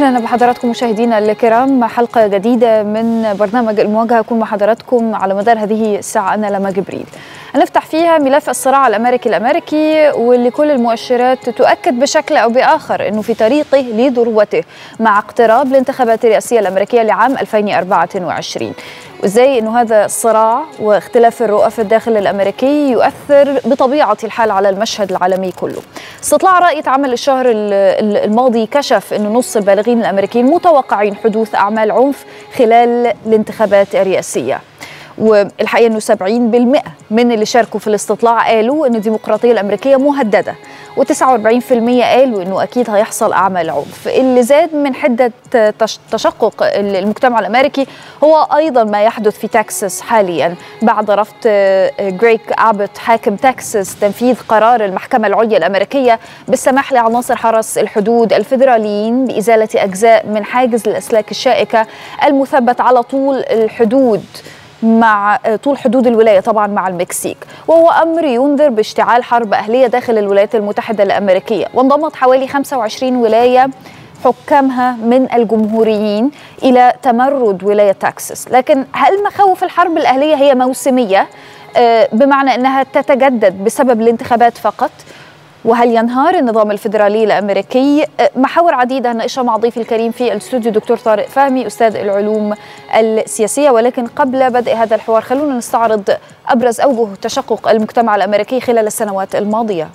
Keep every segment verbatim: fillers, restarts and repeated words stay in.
أهلا بحضراتكم مشاهدينا الكرام، حلقة جديدة من برنامج المواجهة يكون مع حضراتكم على مدار هذه الساعة. أنا لما جبريل هنفتح فيها ملف الصراع الأمريكي الأمريكي واللي كل المؤشرات تؤكد بشكل أو بآخر أنه في طريقه لذروته مع اقتراب الانتخابات الرئاسية الأمريكية لعام ألفين وأربعة وعشرين، وإزاي أنه هذا الصراع واختلاف الرؤى في الداخل الأمريكي يؤثر بطبيعة الحال على المشهد العالمي كله. استطلاع رأي اتعمل الشهر الماضي كشف أنه نص البالغين الأمريكيين متوقعين حدوث أعمال عنف خلال الانتخابات الرئاسية، والحقيقة أنه سبعين بالمئة من اللي شاركوا في الاستطلاع قالوا أن الديمقراطية الأمريكية مهددة، وتسعة وأربعين بالمئة قالوا أنه أكيد هيحصل أعمال عنف. اللي زاد من حدة تشقق المجتمع الأمريكي هو أيضا ما يحدث في تكساس حاليا بعد رفض غريج أبوت حاكم تكساس تنفيذ قرار المحكمة العليا الأمريكية بالسماح لعناصر حرس الحدود الفيدراليين بإزالة أجزاء من حاجز الأسلاك الشائكة المثبت على طول الحدود مع طول حدود الولاية طبعا مع المكسيك، وهو أمر ينذر باشتعال حرب أهلية داخل الولايات المتحدة الأمريكية. وانضمت حوالي خمسة وعشرين ولاية حكامها من الجمهوريين إلى تمرد ولاية تكساس. لكن هل مخاوف الحرب الأهلية هي موسمية بمعنى أنها تتجدد بسبب الانتخابات فقط؟ وهل ينهار النظام الفيدرالي الأمريكي؟ محاور عديدة هنناقشها مع ضيفي الكريم في الاستوديو دكتور طارق فهمي أستاذ العلوم السياسية. ولكن قبل بدء هذا الحوار خلونا نستعرض أبرز أوجه تشقق المجتمع الأمريكي خلال السنوات الماضية.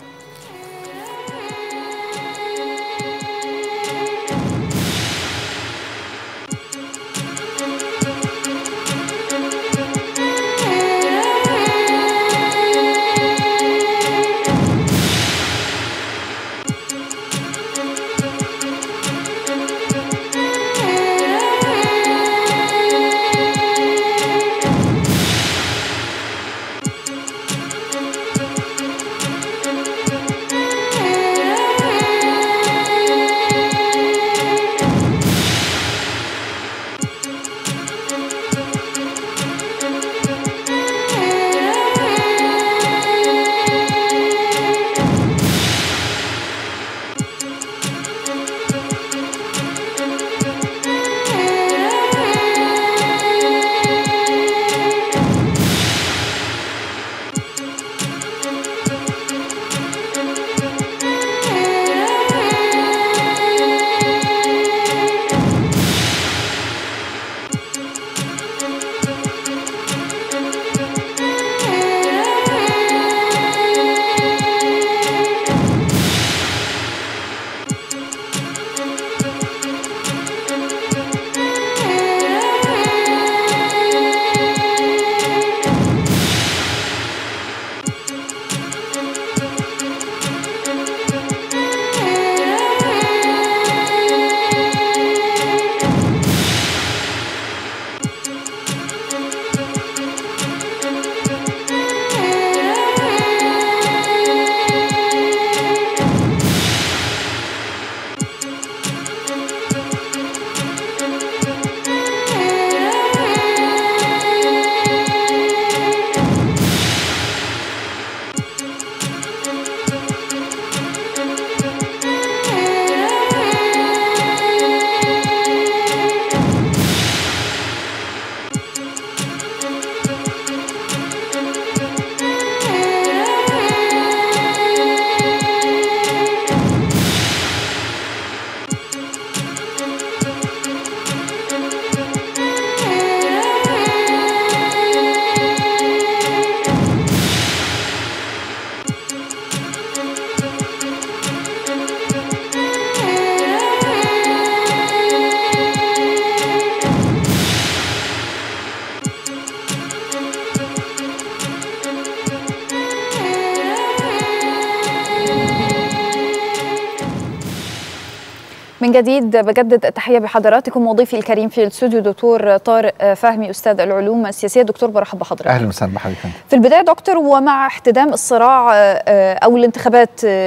من جديد بجدد التحية بحضراتكم وضيفي الكريم في الاستوديو دكتور طارق فهمي أستاذ العلوم السياسية. دكتور برحب بحضرتك. أهلا وسهلا بحضرتك. في البداية دكتور، ومع احتدام الصراع أو الانتخابات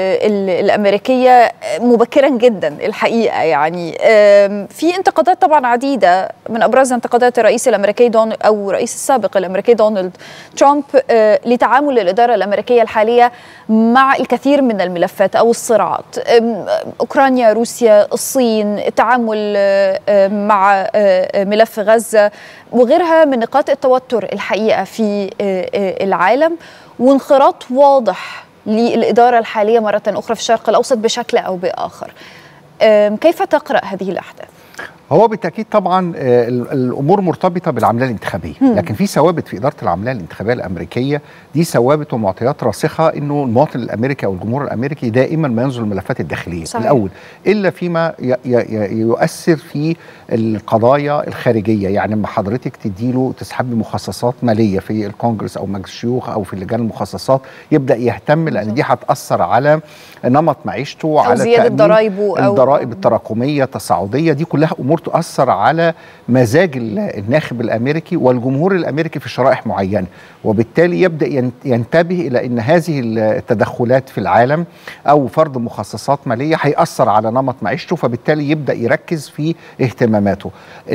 الأمريكية مبكرا جدا الحقيقة، يعني في انتقادات طبعا عديدة، من أبرز انتقادات الرئيس الأمريكي دون أو الرئيس السابق الأمريكي دونالد ترامب لتعامل الإدارة الأمريكية الحالية مع الكثير من الملفات أو الصراعات، أوكرانيا، روسيا، الصين، التعامل مع ملف غزة وغيرها من نقاط التوتر الحقيقة في العالم، وانخراط واضح للإدارة الحالية مرة أخرى في الشرق الأوسط بشكل أو بآخر. كيف تقرأ هذه الأحداث؟ هو بالتأكيد طبعا الأمور مرتبطة بالعملية الانتخابية، لكن في ثوابت في إدارة العملية الانتخابية الأمريكية، دي ثوابت ومعطيات راسخة إنه المواطن الأمريكي أو الجمهور الأمريكي دائما ما ينظر الملفات الداخلية صحيح. الأول إلا فيما يؤثر في القضايا الخارجية، يعني لما حضرتك تديله تسحب مخصصات مالية في الكونجرس أو مجلس الشيوخ أو في لجان المخصصات يبدأ يهتم، لأن دي هتأثر على نمط معيشته وعلى زيادة ضرائبه أو الضرائب التراكمية التصاعدية، دي كلها أمور تؤثر على مزاج الناخب الأمريكي والجمهور الأمريكي في شرائح معينة، وبالتالي يبدأ ينتبه إلى أن هذه التدخلات في العالم أو فرض مخصصات مالية هيأثر على نمط معيشته، فبالتالي يبدأ يركز في اهتماماته.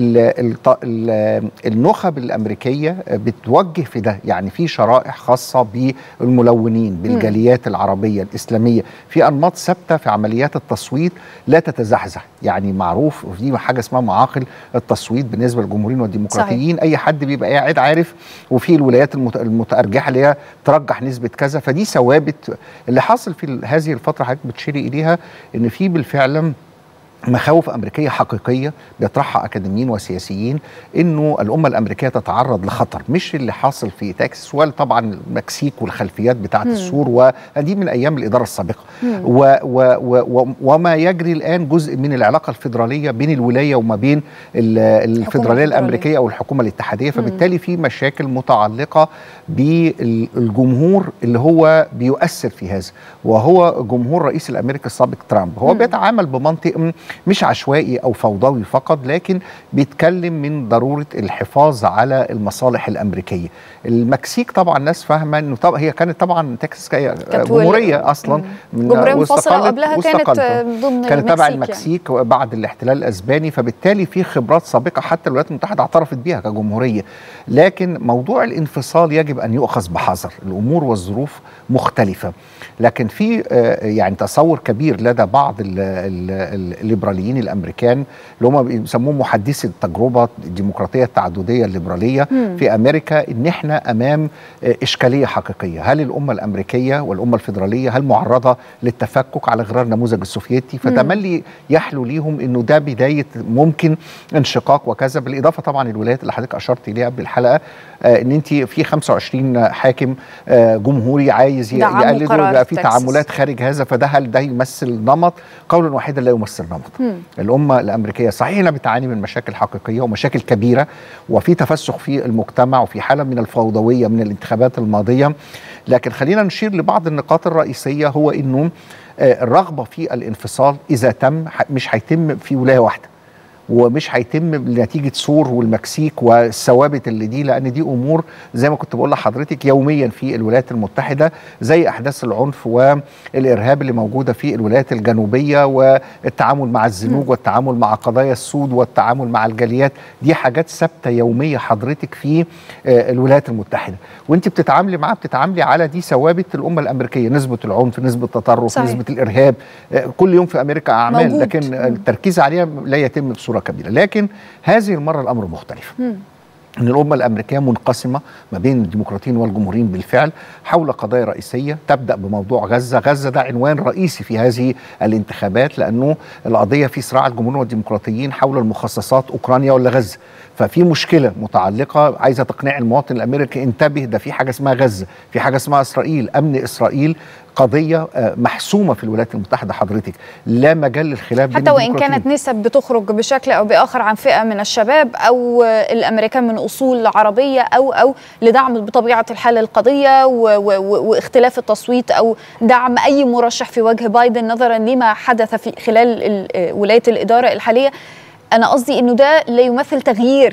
النخب الأمريكية بتوجه في ده، يعني في شرائح خاصة بالملونين بالجاليات العربية الإسلامية، في أنماط ثابتة في عمليات التصويت لا تتزحزح، يعني معروف ودي حاجة اسمها معاقل التصويت بالنسبة للجمهوريين والديمقراطيين صحيح. أي حد بيبقى قاعد عارف، وفي الولايات المتأرجحة اللي هي ترجح نسبة كذا، فدي ثوابت. اللي حاصل في هذه الفترة حضرتك بتشيري إليها إن في بالفعل مخاوف أمريكية حقيقية بيطرحها أكاديميين وسياسيين إنه الأمة الأمريكية تتعرض لخطر، مش اللي حاصل في تكساس ولا طبعا المكسيك والخلفيات بتاعة السور، ودي من أيام الإدارة السابقة، و و و وما يجري الآن جزء من العلاقة الفيدرالية بين الولاية وما بين الفيدرالية الأمريكية أو الحكومة الاتحادية، فبالتالي في مشاكل متعلقة بالجمهور اللي هو بيؤثر في هذا، وهو جمهور رئيس الأمريكي السابق ترامب. هو بيتعامل بمنطق مش عشوائي أو فوضوي فقط، لكن بيتكلم من ضرورة الحفاظ على المصالح الأمريكية. المكسيك طبعا الناس فاهمة أنه طبعا هي كانت طبعا تكساس جمهورية أصلا، جمهورية منفصلة، وقبلها كانت ضمن كانت تبع المكسيك يعني. بعد الاحتلال الأسباني، فبالتالي في خبرات سابقة حتى الولايات المتحدة اعترفت بها كجمهورية، لكن موضوع الانفصال يجب أن يؤخذ بحذر، الأمور والظروف مختلفة. لكن في يعني تصور كبير لدى بعض الليبراليين الامريكان اللي هم بيسموهم محدثي التجربه الديمقراطيه التعدديه الليبراليه مم. في امريكا، ان احنا امام اشكاليه حقيقيه. هل الامه الامريكيه والامه الفيدراليه هل معرضه للتفكك على غرار النموذج السوفيتي؟ فتملي يحلو ليهم انه ده بدايه ممكن انشقاق وكذا، بالاضافه طبعا الولايات اللي حضرتك اشرت اليها بالحلقه، آه ان انت في خمسة وعشرين حاكم آه جمهوري عايز يقلدوا، يبقى في تعاملات خارج هذا، فده هل ده يمثل نمط؟ قولا واحدا لا يمثل نمط. مم. الامه الامريكيه صحيح انها بتعاني من مشاكل حقيقيه ومشاكل كبيره، وفي تفسخ في المجتمع وفي حاله من الفوضويه من الانتخابات الماضيه، لكن خلينا نشير لبعض النقاط الرئيسيه. هو انه آه الرغبه في الانفصال اذا تم مش هيتم في ولايه واحده، ومش هيتم بنتيجه سور والمكسيك والثوابت اللي دي، لان دي امور زي ما كنت بقول لحضرتك يوميا في الولايات المتحده، زي احداث العنف والارهاب اللي موجوده في الولايات الجنوبيه، والتعامل مع الزنوج والتعامل مع قضايا السود والتعامل مع الجاليات، دي حاجات ثابته يوميه حضرتك في الولايات المتحده، وانت بتتعاملي معاها بتتعاملي على دي ثوابت الامه الامريكيه، نسبه العنف، نسبه التطرف، صحيح. نسبه الارهاب، كل يوم في امريكا اعمال موجود. لكن التركيز عليها لا يتم بصوره كبيرة. لكن هذه المرة الأمر مختلف، مم. أن الأمة الأمريكية منقسمة ما بين الديمقراطيين والجمهوريين بالفعل حول قضايا رئيسية، تبدأ بموضوع غزة. غزة ده عنوان رئيسي في هذه الانتخابات، لأنه القضية في صراع الجمهوريين والديمقراطيين حول المخصصات أوكرانيا ولا غزة، ففي مشكلة متعلقة عايزة تقنع المواطن الأمريكي انتبه، ده في حاجة اسمها غزة، في حاجة اسمها إسرائيل، أمن إسرائيل قضية محسومة في الولايات المتحدة حضرتك، لا مجال للخلاف حتى وإن كانت نسب بتخرج بشكل أو بآخر عن فئة من الشباب أو الأمريكان من أصول عربية أو أو لدعم بطبيعة الحال القضية واختلاف التصويت أو دعم أي مرشح في وجه بايدن نظرا لما حدث في خلال ولاية الإدارة الحالية. أنا قصدي إنه ده لا يمثل تغيير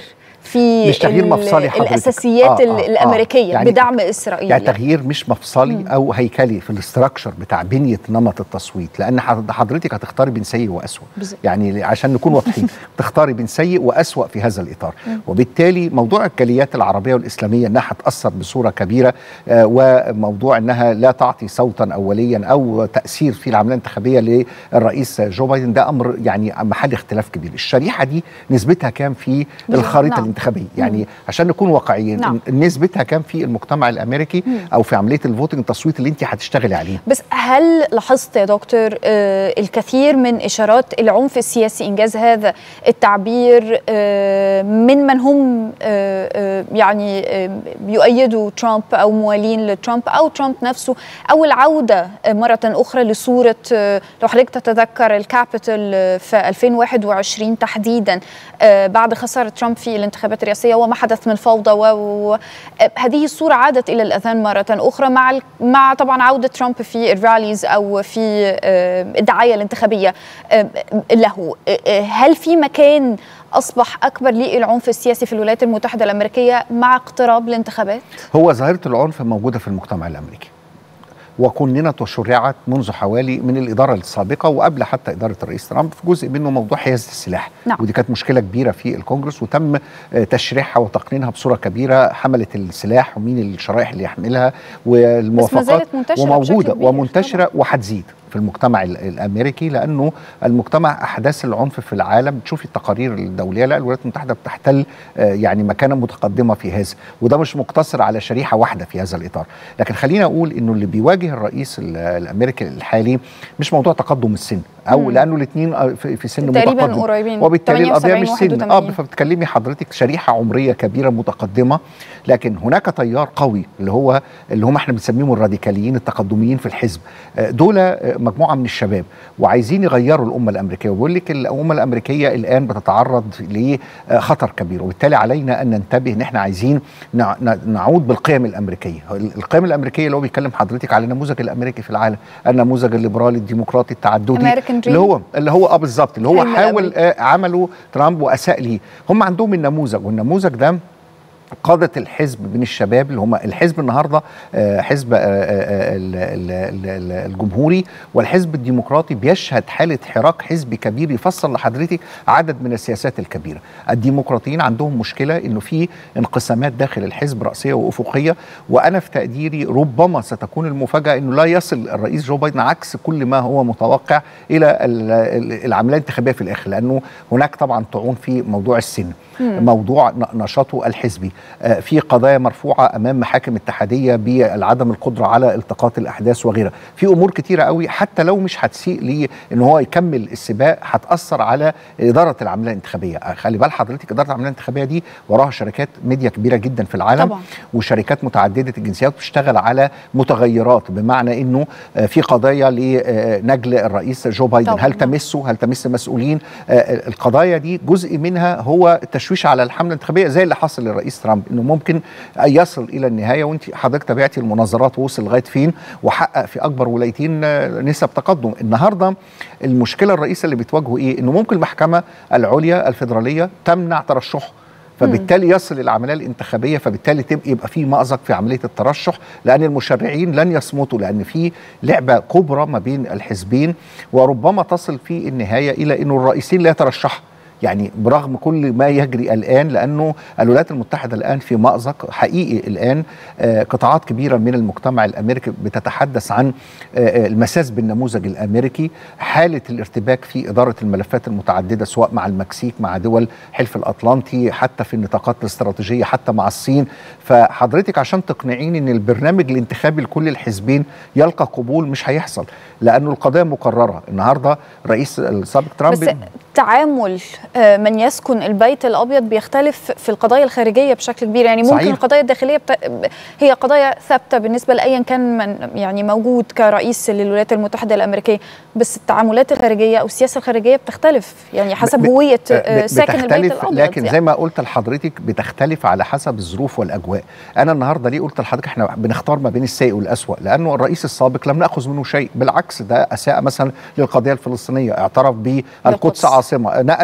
في مش تغيير مفصلي حضرتك. الاساسيات آه آه الامريكيه آه يعني بدعم اسرائيل، يعني تغيير مش مفصلي مم. او هيكلي في الاستراكشر بتاع بنيه نمط التصويت، لان حضرتك هتختاري بين سيء واسوأ، يعني عشان نكون واضحين تختاري بين سيء واسوأ في هذا الاطار. مم. وبالتالي موضوع الجاليات العربيه والاسلاميه انها هتاثر بصوره كبيره، آه وموضوع انها لا تعطي صوتا اوليا او تاثير في العمليه الانتخابيه للرئيس جو بايدن، ده امر يعني محل اختلاف كبير. الشريحه دي نسبتها كام في الخريطه نعم. الانتخابيه؟ يعني مم. عشان نكون واقعيين نعم. نسبتها كام في المجتمع الامريكي مم. او في عمليه الفوتنج التصويت اللي انت هتشتغلي عليه؟ بس هل لاحظت يا دكتور آه الكثير من اشارات العنف السياسي، انجاز هذا التعبير، آه من من هم آه آه يعني آه يؤيدوا ترامب او موالين لترامب او ترامب نفسه، او العوده آه مره اخرى لصوره آه لو حضرتك تتذكر الكابيتال في ألفين وواحد وعشرين تحديدا آه بعد خساره ترامب في الانتخابات الرئاسيه وما حدث من فوضى، وهذه الصوره عادت الى الاذهان مره اخرى مع مع طبعا عوده ترامب في الراليز او في آه الدعايه الانتخابيه آه له. آه هل في مكان أصبح أكبر للعنف السياسي في الولايات المتحدة الأمريكية مع اقتراب الانتخابات؟ هو ظاهرة العنف موجودة في المجتمع الأمريكي، وكوننا تشرعت منذ حوالي من الإدارة السابقة وقبل حتى إدارة الرئيس ترامب، في جزء منه موضوع حيازة السلاح. نعم. ودي كانت مشكلة كبيرة في الكونجرس، وتم تشريحها وتقنينها بصورة كبيرة، حملة السلاح ومين الشرائح اللي يحملها والموافقات، وموجودة ومنتشرة وهتزيد في المجتمع الامريكي، لانه المجتمع احداث العنف في العالم، تشوفي التقارير الدوليه، لا الولايات المتحده بتحتل يعني مكانه متقدمه في هذا، وده مش مقتصر على شريحه واحده في هذا الاطار. لكن خلينا اقول انه اللي بيواجه الرئيس الامريكي الحالي مش موضوع تقدم السن، او مم. لانه الاثنين في سن تقريبا قريبين، وبالتالي القضيه مش سن، اه فبتكلمي حضرتك شريحه عمريه كبيره متقدمه. لكن هناك تيار قوي اللي هو اللي هم احنا بنسميهم الراديكاليين التقدميين في الحزب، دول مجموعه من الشباب وعايزين يغيروا الامه الامريكيه، وبيقول لك الامه الامريكيه الان بتتعرض لخطر كبير، وبالتالي علينا ان ننتبه ان احنا عايزين نعود بالقيم الامريكيه. القيم الامريكيه اللي هو بيتكلم حضرتك على النموذج الامريكي في العالم، النموذج الليبرالي الديمقراطي التعددي اللي هو اللي هو اه بالظبط اللي هو حاول آه عمله ترامب واساء ليه. هم عندهم النموذج، والنموذج ده قادة الحزب من الشباب اللي هم الحزب النهارده حزب الجمهوري والحزب الديمقراطي بيشهد حالة حراك حزبي كبير يفصل لحضرتك عدد من السياسات الكبيرة. الديمقراطيين عندهم مشكلة انه في انقسامات داخل الحزب رأسية وأفقية، وانا في تقديري ربما ستكون المفاجأة انه لا يصل الرئيس جو بايدن عكس كل ما هو متوقع الى العملية الانتخابية في الاخر، لانه هناك طبعا طعون في موضوع السن، موضوع نشاطه الحزبي، في قضايا مرفوعة أمام محاكم اتحادية بعدم القدرة على التقاط الأحداث وغيرها، في أمور كتيرة قوي حتى لو مش هتسيء ليه إن هو يكمل السباق هتأثر على إدارة العملية الانتخابية. خلي بال حضرتك إدارة العملية الانتخابية دي وراها شركات ميديا كبيرة جدا في العالم طبعا، وشركات متعددة الجنسيات بتشتغل على متغيرات، بمعنى إنه في قضايا لنجل الرئيس جو بايدن طبعا. هل تمسه هل تمس مسؤولين؟ القضايا دي جزء منها هو التشويش على الحملة الانتخابية زي اللي حصل للرئيس ترامب، انه ممكن يصل الى النهايه، وانت حضرتك تابعتي المناظرات ووصل لغايه فين وحقق في اكبر ولايتين نسب تقدم. النهارده المشكله الرئيسيه اللي بتواجهه ايه؟ انه ممكن المحكمه العليا الفيدراليه تمنع ترشحه، فبالتالي يصل العمليه الانتخابيه، فبالتالي تبقى يبقى في مأزق في عمليه الترشح، لان المشرعين لن يصمتوا، لان في لعبه كبرى ما بين الحزبين، وربما تصل في النهايه الى انه الرئيسين لا يترشحوا. يعني برغم كل ما يجري الآن، لأنه الولايات المتحدة الآن في مأزق حقيقي. الآن آه قطاعات كبيرة من المجتمع الأمريكي بتتحدث عن آه المساس بالنموذج الأمريكي، حالة الارتباك في إدارة الملفات المتعددة سواء مع المكسيك، مع دول حلف الأطلنطي، حتى في النطاقات الاستراتيجية، حتى مع الصين. فحضرتك عشان تقنعيني أن البرنامج الانتخابي لكل الحزبين يلقى قبول مش هيحصل، لأنه القضايا مكررة. النهاردة رئيس السابق ترامب بس تعامل من يسكن البيت الأبيض بيختلف في القضايا الخارجية بشكل كبير، يعني ممكن صحيح. القضايا الداخلية بت... هي قضايا ثابتة بالنسبة لأيا كان من يعني موجود كرئيس للولايات المتحدة الأمريكية، بس التعاملات الخارجية أو السياسة الخارجية بتختلف يعني حسب ب... هوية ساكن البيت الأبيض. لكن يعني. زي ما قلت لحضرتك بتختلف على حسب الظروف والأجواء. أنا النهاردة ليه قلت لحضرتك احنا بنختار ما بين السيء والأسوأ؟ لأنه الرئيس السابق لم نأخذ منه شيء، بالعكس ده أساء مثلا للقضية الفلسطينية، اعترف بالقدس عاصمة، نقل السفارة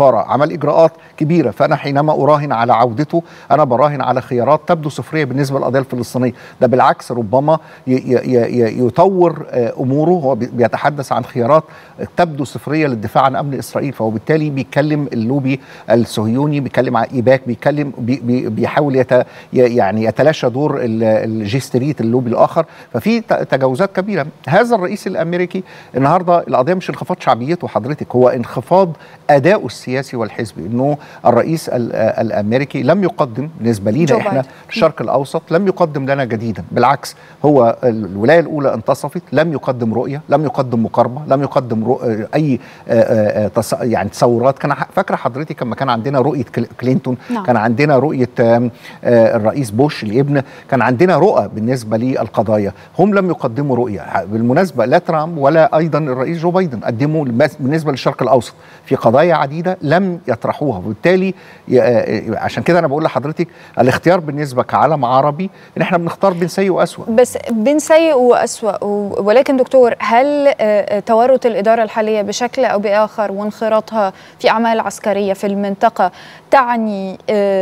السفاره، عمل اجراءات كبيره، فانا حينما اراهن على عودته انا براهن على خيارات تبدو صفريه بالنسبه للقضيه الفلسطينيه. ده بالعكس ربما يطور اموره، هو بيتحدث عن خيارات تبدو صفريه للدفاع عن امن اسرائيل، فهو بالتالي بيتكلم اللوبي الصهيوني، بيتكلم عن ايباك، بيتكلم بي بيحاول يت يعني يتلاشى دور الجي ستريت اللوبي الاخر، ففي تجاوزات كبيره. هذا الرئيس الامريكي النهارده القضيه مش انخفاض شعبيته حضرتك، هو انخفاض اداؤه السياسي والحزبي، انه الرئيس الامريكي لم يقدم بالنسبه لينا احنا الشرق الاوسط لم يقدم لنا جديدا، بالعكس هو الولايه الاولى انتصفت، لم يقدم رؤيه، لم يقدم مقاربه، لم يقدم اي يعني تصورات. كان فاكره حضرتك لما كان عندنا رؤيه كلينتون، نعم. كان عندنا رؤيه الرئيس بوش الابن، كان عندنا رؤى بالنسبه للقضايا، هم لم يقدموا رؤيه. بالمناسبه لا ترامب ولا ايضا الرئيس جو بايدن قدموا بالنسبه للشرق الاوسط في قضايا عديده لم يطرحوها، وبالتالي عشان كده انا بقول لحضرتك الاختيار بالنسبه كعالم عربي ان احنا بنختار بين سيء واسوأ. بس بين سيء واسوأ، ولكن دكتور هل تورط الاداره الحاليه بشكل او باخر وانخراطها في اعمال عسكريه في المنطقه تعني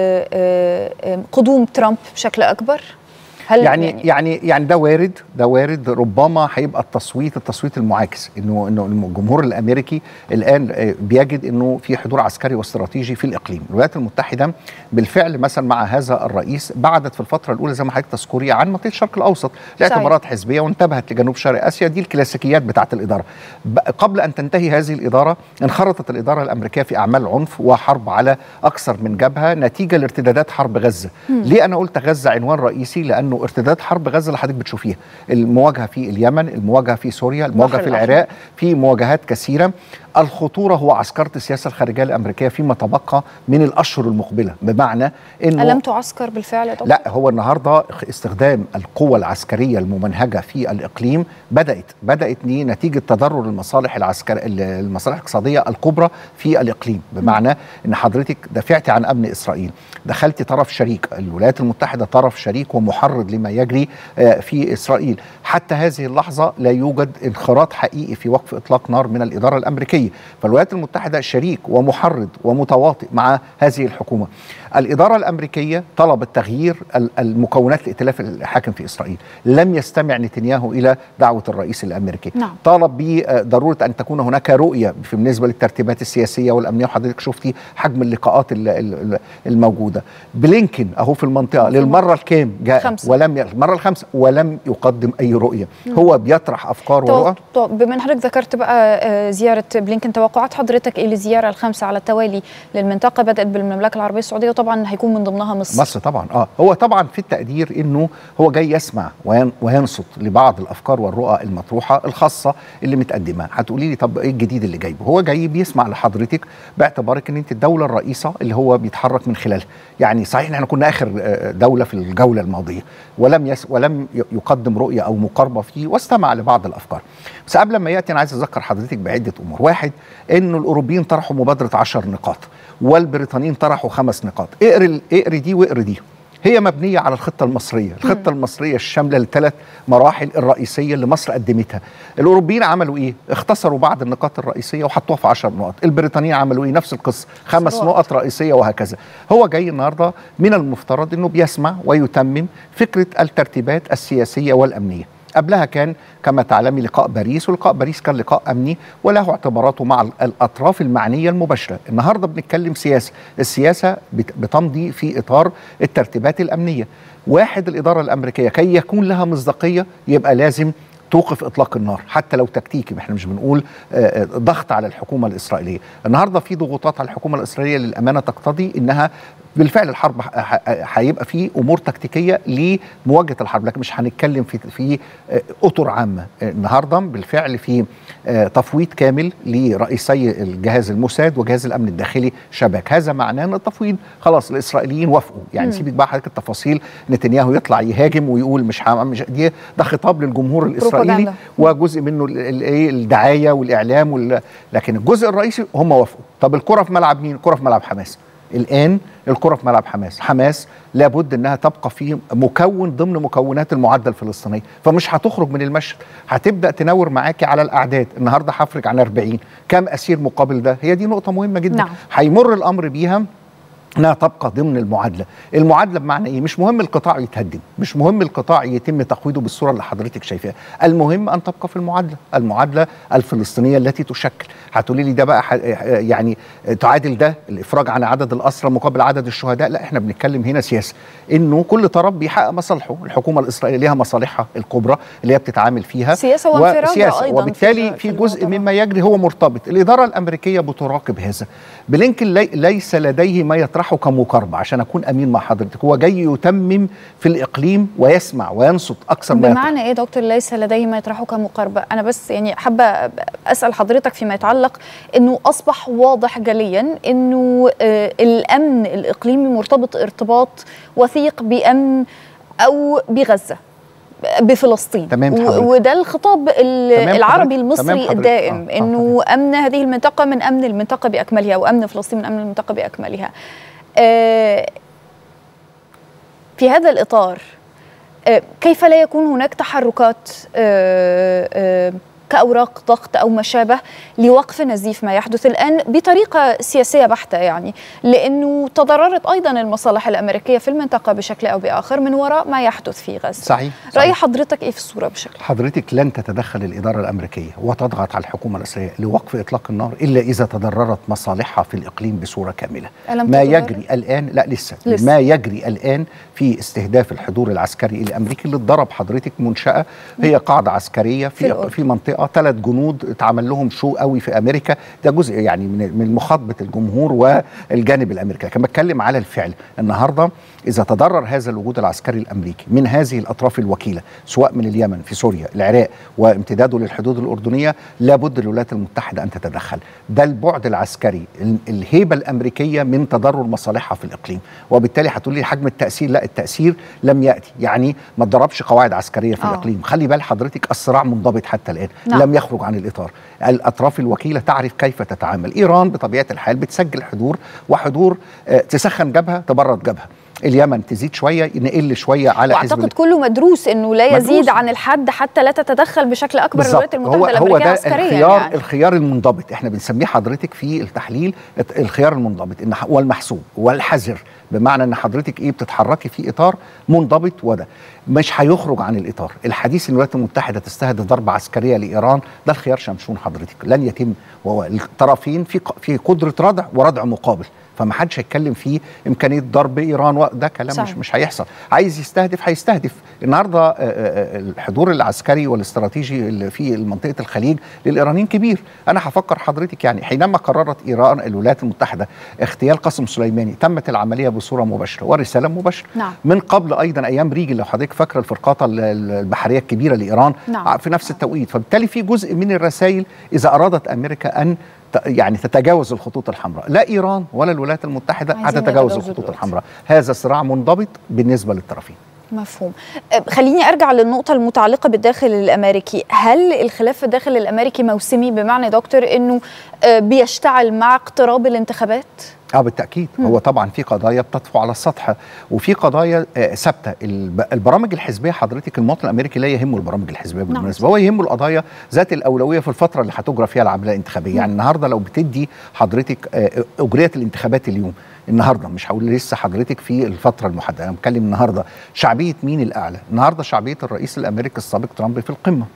قدوم ترامب بشكل اكبر؟ هل يعني يعني يعني يعني ده وارد، ده وارد. ربما هيبقى التصويت التصويت المعاكس، انه انه الجمهور الامريكي الان بيجد انه في حضور عسكري واستراتيجي في الاقليم. الولايات المتحده بالفعل مثلا مع هذا الرئيس بعدت في الفتره الاولى زي ما حضرتك تذكري عن منطقه الشرق الاوسط لاعتبارات حزبيه، وانتبهت لجنوب شرق اسيا. دي الكلاسيكيات بتاعه الاداره. قبل ان تنتهي هذه الاداره انخرطت الاداره الامريكيه في اعمال عنف وحرب على اكثر من جبهه نتيجه لارتدادات حرب غزه. م. ليه انا قلت غزه عنوان رئيسي؟ لانه ارتداد حرب غزه اللي حضرتك بتشوفيها، المواجهه في اليمن، المواجهه في سوريا، المواجهه في العراق، في مواجهات كثيره. الخطوره هو عسكره السياسه الخارجيه الامريكيه فيما تبقى من الاشهر المقبله، بمعنى انه ألم تعسكر بالفعل طبعا؟ لا، هو النهارده استخدام القوى العسكريه الممنهجه في الاقليم بدات بدات نتيجه تضرر المصالح العسكريه المصالح الاقتصاديه الكبرى في الاقليم، بمعنى ان حضرتك دافعتي عن امن اسرائيل، دخلتي طرف شريك، الولايات المتحده طرف شريك ومحرض لما يجري في اسرائيل. حتى هذه اللحظه لا يوجد انخراط حقيقي في وقف اطلاق نار من الاداره الامريكيه، فالولايات المتحده شريك ومحرض ومتواطئ مع هذه الحكومه. الاداره الامريكيه طلبت تغيير المكونات الائتلاف الحاكم في اسرائيل، لم يستمع نتنياهو الى دعوه الرئيس الامريكي. نعم. طالب بضروره ان تكون هناك رؤيه بالنسبه للترتيبات السياسيه والامنيه، وحضرتك شفتي حجم اللقاءات الموجوده. بلينكن اهو في المنطقه للمره الكام جاء خمسة. ولم المره الخامسه ولم يقدم اي رؤيه. مم. هو بيطرح افكار ورؤى. بما ان حضرتك ذكرت بقى زياره بلينكن، توقعات حضرتك ايه للزياره الخامسه على التوالي للمنطقه؟ بدات بالمملكه العربيه السعوديه، وطبعا هيكون من ضمنها مصر. مصر طبعا اه هو طبعا في التقدير انه هو جاي يسمع وينصت لبعض الافكار والرؤى المطروحه الخاصه اللي متقدمه. هتقولي لي طب ايه الجديد اللي جايبه؟ هو جاي بيسمع لحضرتك باعتبارك ان انت الدوله الرئيسه اللي هو بيتحرك من خلالها. يعني صحيح احنا كنا اخر دوله في الجوله الماضيه ولم يس ولم يقدم رؤيه او مقاربه فيه، واستمع لبعض الافكار. بس قبل ما ياتي انا عايز اذكر حضرتك بعده امور. واحد، انه الاوروبيين طرحوا مبادره عشر نقاط والبريطانيين طرحوا خمس نقاط. اقري اقري دي واقري دي. هي مبنيه على الخطه المصريه، الخطه المصريه الشامله للثلاث مراحل الرئيسيه اللي مصر قدمتها. الاوروبيين عملوا ايه؟ اختصروا بعض النقاط الرئيسيه وحطوها في عشر نقط. البريطانيين عملوا ايه؟ نفس القصه، خمس صراحة. نقط رئيسيه وهكذا. هو جاي النهارده من المفترض انه بيسمع ويتمم فكره الترتيبات السياسيه والامنيه. قبلها كان كما تعلمي لقاء باريس، ولقاء باريس كان لقاء أمني وله اعتباراته مع الأطراف المعنية المباشرة. النهاردة بنتكلم سياسة، السياسة بتمضي في إطار الترتيبات الأمنية. واحد، الإدارة الأمريكية كي يكون لها مصداقية يبقى لازم توقف إطلاق النار حتى لو تكتيكي، احنا مش بنقول ضغط على الحكومة الإسرائيلية. النهاردة في ضغوطات على الحكومة الإسرائيلية للأمانة تقتضي إنها بالفعل الحرب هيبقى في امور تكتيكيه لمواجهه الحرب، لكن مش هنتكلم في في اطر عامه. النهارده بالفعل في تفويض كامل لرئيسي الجهاز الموساد وجهاز الامن الداخلي شباك. هذا معناه ان التفويض خلاص الاسرائيليين وافقوا. يعني سيبك بقى حضرتك التفاصيل، نتنياهو يطلع يهاجم ويقول مش مش دي ده خطاب للجمهور الاسرائيلي وجزء منه الايه الدعايه والاعلام وال... لكن الجزء الرئيسي هم وافقوا. طب الكره في ملعب مين؟ الكره في ملعب حماس. الآن الكرة في ملعب حماس. حماس لابد أنها تبقى في مكون ضمن مكونات المعادلة الفلسطينية، فمش هتخرج من المشهد، هتبدأ تنور معاكي على الأعداد. النهاردة هفرج عن أربعين، كم أسير مقابل ده؟ هي دي نقطة مهمة جدا. نعم. هيمر الأمر بيها انها تبقى ضمن المعادله، المعادله بمعنى ايه؟ مش مهم القطاع يتهدم، مش مهم القطاع يتم تقويضه بالصوره اللي حضرتك شايفاها، المهم ان تبقى في المعادله، المعادله الفلسطينيه التي تشكل. هتقولي لي ده بقى يعني تعادل ده الافراج عن عدد الاسرى مقابل عدد الشهداء؟ لا، احنا بنتكلم هنا سياسه، انه كل طرف بيحقق مصالحه، الحكومه الاسرائيليه لها مصالحها الكبرى اللي هي بتتعامل فيها سياسه وانفراد ايضا، وبالتالي في, في جزء مما يجري هو مرتبط. الاداره الامريكيه بتراقب هذا. بلينكن لي ليس لديه ما يطرح كمقاربة، عشان أكون أمين مع حضرتك، هو جاي يتمم في الإقليم ويسمع وينصت أكثر ما يطرح. بمعنى إيه دكتور ليس لديه ما يطرحه كمقاربة؟ أنا بس يعني حابة أسأل حضرتك فيما يتعلق إنه أصبح واضح جليا إنه آه الأمن الإقليمي مرتبط ارتباط وثيق بأمن أو بغزة بفلسطين، وده الخطاب العربي المصري الدائم، آه. انه آه. امن هذه المنطقه من امن المنطقه باكملها، وامن فلسطين من امن المنطقه باكملها. آه في هذا الاطار آه كيف لا يكون هناك تحركات آه آه كأوراق ضغط أو ما شابه لوقف نزيف ما يحدث الآن بطريقة سياسية بحتة، يعني لأنه تضررت أيضا المصالح الأمريكية في المنطقة بشكل أو بآخر من وراء ما يحدث في غزة. صحيح. رأي حضرتك إيه في الصورة بشكل؟ حضرتك لن تتدخل الإدارة الأمريكية وتضغط على الحكومة الإسرائيلية لوقف إطلاق النار إلا إذا تضررت مصالحها في الإقليم بصورة كاملة. ما يجري الآن لا لسه. لسه ما يجري الآن في استهداف الحضور العسكري الأمريكي اللي اتضرب حضرتك منشأة هي قاعدة عسكرية في في, في منطقة ثلاث جنود اتعمل لهم شو قوي في امريكا، ده جزء يعني من من مخاطبه الجمهور والجانب الامريكي. لكن بتكلم على الفعل النهارده، اذا تضرر هذا الوجود العسكري الامريكي من هذه الاطراف الوكيله سواء من اليمن في سوريا العراق وامتداده للحدود الاردنيه، لابد الولايات المتحده ان تتدخل. ده البعد العسكري، الهيبه الامريكيه من تضرر مصالحها في الاقليم، وبالتالي هتقولي حجم التاثير، لا التاثير لم ياتي، يعني ما تضربش قواعد عسكريه في آه. الاقليم. خلي بال حضرتك الصراع منضبط حتى الان. نعم. لم يخرج عن الإطار. الأطراف الوكيلة تعرف كيف تتعامل. إيران بطبيعة الحال بتسجل حضور، وحضور آه تسخن جبهة تبرد جبهة. اليمن تزيد شوية نقل شوية على حزب. واعتقد كله مدروس انه لا يزيد مدروس. عن الحد حتى لا تتدخل بشكل اكبر الولايات المتحدة هو الامريكية هو ده عسكريا. الخيار يعني. الخيار المنضبط، احنا بنسميه حضرتك في التحليل الخيار المنضبط والمحسوب والحذر، بمعنى ان حضرتك ايه بتتحركي في اطار منضبط، وده مش هيخرج عن الاطار. الحديث ان الولايات المتحده تستهدف ضربه عسكريه لايران ده الخيار شمشون حضرتك، لن يتم، وهو الطرفين في في قدره ردع وردع مقابل، فما حدش هيتكلم فيه امكانيه ضرب ايران، ده كلام صحيح. مش مش هيحصل. عايز يستهدف هيستهدف. النهارده الحضور العسكري والاستراتيجي في منطقه الخليج للايرانيين كبير. انا هفكر حضرتك يعني حينما قررت ايران الولايات المتحده اغتيال قاسم سليماني، تمت العمليه بصوره مباشره ورساله مباشره. نعم. من قبل ايضا ايام ريجل لو حضرتك فاكره الفرقاطه البحريه الكبيره لايران. نعم. في نفس التوقيت، فبالتالي في جزء من الرسائل اذا ارادت امريكا ان يعني تتجاوز الخطوط الحمراء، لا ايران ولا الولايات المتحده هتتجاوز الخطوط الحمراء. هذا صراع منضبط بالنسبه للطرفين. مفهوم. خليني ارجع للنقطه المتعلقه بالداخل الامريكي. هل الخلاف في الداخل الامريكي موسمي، بمعنى دكتور انه بيشتعل مع اقتراب الانتخابات؟ اه بالتاكيد. م. هو طبعا في قضايا بتطفو على السطح وفي قضايا ثابته. آه البرامج الحزبيه حضرتك، المواطن الامريكي لا يهمه البرامج الحزبيه بالمناسبه، هو يهمه القضايا ذات الاولويه في الفتره اللي هتجرى فيها العمليه الانتخابيه. م. يعني النهارده لو بتدي حضرتك آه اجريت الانتخابات اليوم، النهارده مش هقول لسه حضرتك في الفتره المحدده، انا بتكلم النهارده شعبيه مين الاعلى؟ النهارده شعبيه الرئيس الامريكي السابق ترامب في القمه.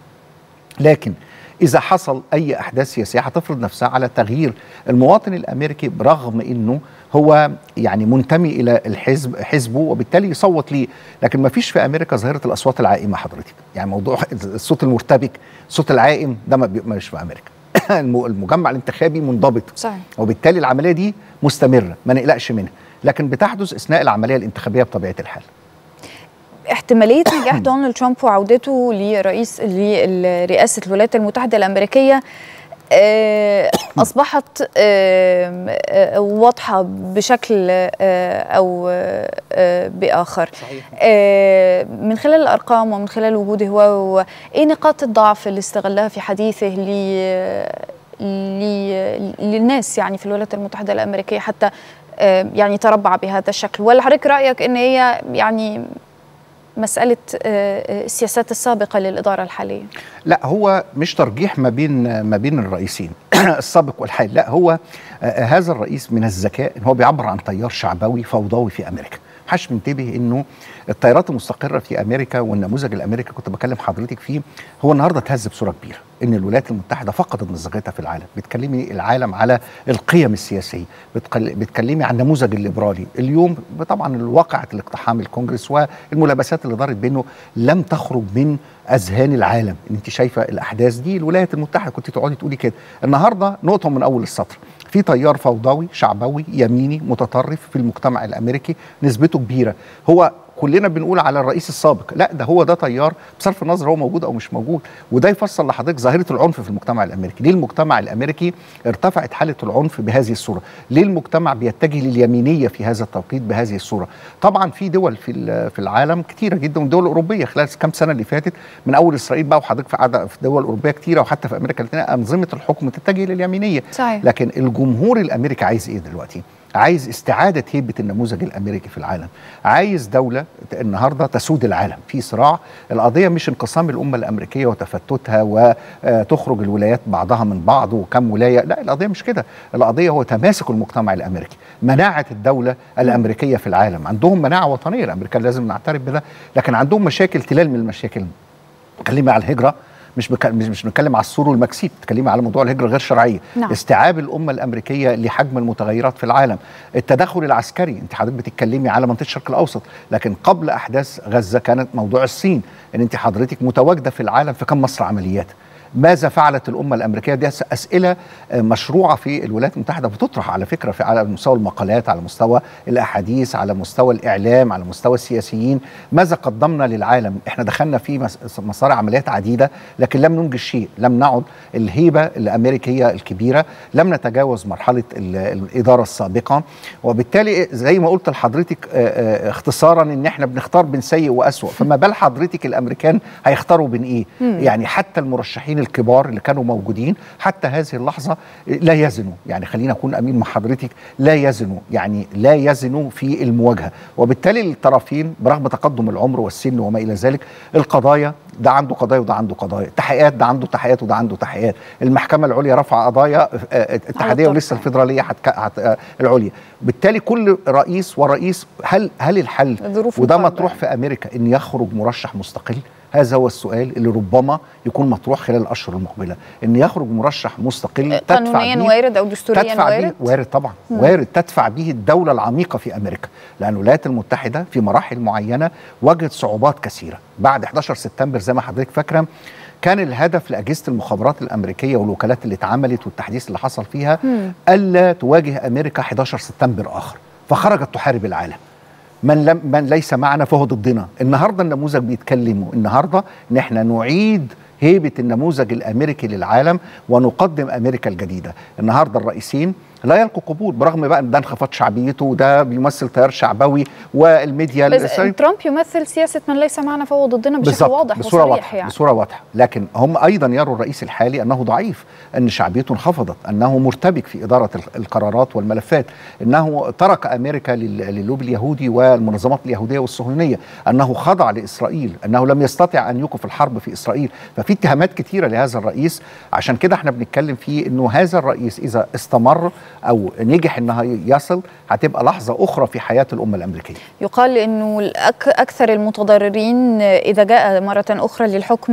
لكن إذا حصل أي أحداث سياسية هتفرض نفسها على تغيير المواطن الأمريكي، برغم أنه هو يعني منتمي إلى الحزب حزبه وبالتالي يصوت ليه. لكن ما فيش في أمريكا ظاهرة الأصوات العائمة حضرتك، يعني موضوع الصوت المرتبك، الصوت العائم ده ما مش في أمريكا. المجمع الانتخابي منضبط. صحيح. وبالتالي العملية دي مستمرة ما نقلقش منها، لكن بتحدث أثناء العملية الانتخابية بطبيعة الحال. احتمالية نجاح دونالد ترامب وعودته لرئيس لرئاسة الولايات المتحدة الأمريكية أصبحت واضحة بشكل أو بآخر. صحيح. من خلال الأرقام ومن خلال وجوده هو، إيه نقاط الضعف اللي استغلها في حديثه للناس يعني في الولايات المتحدة الأمريكية حتى يعني تربع بهذا الشكل، ولا حضرتك رأيك ان هي يعني مسألة السياسات السابقة للإدارة الحالية؟ لا، هو مش ترجيح ما بين ما بين الرئيسين السابق والحالي، لا، هو هذا الرئيس من الذكاء ان هو بيعبر عن تيار شعبوي فوضوي في امريكا. محدش منتبه انه التيارات المستقره في امريكا والنموذج الامريكي كنت بكلم حضرتك فيه هو النهارده اتهز بصوره كبيره، ان الولايات المتحده فقدت مصداقيتها في العالم. بتكلمي العالم على القيم السياسيه، بتكلمي عن النموذج الليبرالي. اليوم طبعا الواقعة الاقتحام الكونجرس والملابسات اللي دارت بينه لم تخرج من اذهان العالم. ان انت شايفه الاحداث دي الولايات المتحده، كنت تقعدي تقولي كده. النهارده نقطه من اول السطر، في تيار فوضوي شعبوي يميني متطرف في المجتمع الامريكي نسبته كبيره. هو كلنا بنقول على الرئيس السابق، لا، ده هو ده تيار بصرف النظر هو موجود او مش موجود. وده يفسر لحضرتك ظاهره العنف في المجتمع الامريكي. ليه المجتمع الامريكي ارتفعت حاله العنف بهذه الصوره؟ ليه المجتمع بيتجه لليمينيه في هذا التوقيت بهذه الصوره؟ طبعا في دول في في العالم كتيره جدا، والدول الاوروبيه خلال كام سنه اللي فاتت من اول اسرائيل بقى وحضرتك في عدد في دول اوروبيه كتيره وحتى في امريكا اللاتينيه انظمه الحكم تتجه لليمينيه. صحيح. لكن الجمهور الامريكي عايز ايه دلوقتي؟ عايز استعادة هيبة النموذج الأمريكي في العالم. عايز دولة النهاردة تسود العالم في صراع. القضية مش انقسام الأمة الأمريكية وتفتتها وتخرج الولايات بعضها من بعض وكم ولاية، لا، القضية مش كده. القضية هو تماسك المجتمع الأمريكي، مناعة الدولة الأمريكية في العالم. عندهم مناعة وطنية الأمريكان، لازم نعترف بده، لكن عندهم مشاكل تلال من المشاكل. كلمة على الهجرة، مش بك... مش مش بنتكلم على السور والمكسيك، بتتكلمي على موضوع الهجره غير شرعيه. نعم. استيعاب الامه الامريكيه لحجم المتغيرات في العالم، التدخل العسكري. انت حضرتك بتتكلمي على منطقه الشرق الاوسط، لكن قبل احداث غزه كانت موضوع الصين، ان انت حضرتك متواجده في العالم في كم مصر عمليات. ماذا فعلت الأمة الأمريكية؟ دي أسئلة مشروعة في الولايات المتحدة بتطرح على فكرة في على مستوى المقالات، على مستوى الأحاديث، على مستوى الإعلام، على مستوى السياسيين. ماذا قدمنا للعالم؟ إحنا دخلنا في مسار عمليات عديدة لكن لم ننجز شيء، لم نعد الهيبة الأمريكية الكبيرة، لم نتجاوز مرحلة الإدارة السابقة. وبالتالي زي ما قلت لحضرتك اختصارا إن إحنا بنختار بين سيء وأسوأ، فما بال حضرتك الأمريكان هيختاروا بين إيه؟ مم. يعني حتى المرشحين الكبار اللي كانوا موجودين حتى هذه اللحظة لا يزنوا، يعني خلينا أكون أمين مع حضرتك، لا يزنوا، يعني لا يزنوا في المواجهة. وبالتالي الطرفين برغم تقدم العمر والسن وما إلى ذلك، القضايا ده عنده قضايا وده عنده قضايا، التحقيقات ده عنده تحقيقات وده عنده تحقيقات، المحكمة العليا رفع قضايا اتحادية ولسه الفيدرالية حتك... حت... العليا. بالتالي كل رئيس ورئيس هل هل الحل وده مطروح في أمريكا إن يخرج مرشح مستقل؟ هذا هو السؤال اللي ربما يكون مطروح خلال الاشهر المقبله، ان يخرج مرشح مستقل قانونيا وارد او دستوريا وارد؟ وارد طبعا، مم. وارد تدفع به الدوله العميقه في امريكا، لان الولايات المتحده في مراحل معينه واجهت صعوبات كثيره. بعد احداشر سبتمبر زي ما حضرتك فاكره كان الهدف لاجهزه المخابرات الامريكيه والوكالات اللي اتعملت والتحديث اللي حصل فيها مم. الا تواجه امريكا احداشر سبتمبر اخر، فخرجت تحارب العالم. من لم من ليس معنا فهو ضدنا. النهارده النموذج بيتكلموا النهارده ان احنا نعيد هيبه النموذج الامريكي للعالم ونقدم امريكا الجديده. النهارده الرئيسين لا يلقوا قبول برغم بقى ان ده انخفاض شعبيته وده بيمثل تيار شعبوي والميديا. بس ترامب يمثل سياسه من ليس معنا فهو ضدنا بشكل واضح بصورة وصريح واضحة يعني. بصوره واضحه، لكن هم ايضا يروا الرئيس الحالي انه ضعيف، ان شعبيته انخفضت، انه مرتبك في اداره القرارات والملفات، انه ترك امريكا للوبي اليهودي والمنظمات اليهوديه والصهيونيه، انه خضع لاسرائيل، انه لم يستطع ان يوقف الحرب في اسرائيل. ففي اتهامات كثيره لهذا الرئيس. عشان كده احنا بنتكلم فيه انه هذا الرئيس اذا استمر او نجح انها يصل هتبقى لحظه اخرى في حياه الامه الامريكيه. يقال انه اكثر المتضررين اذا جاء مره اخرى للحكم،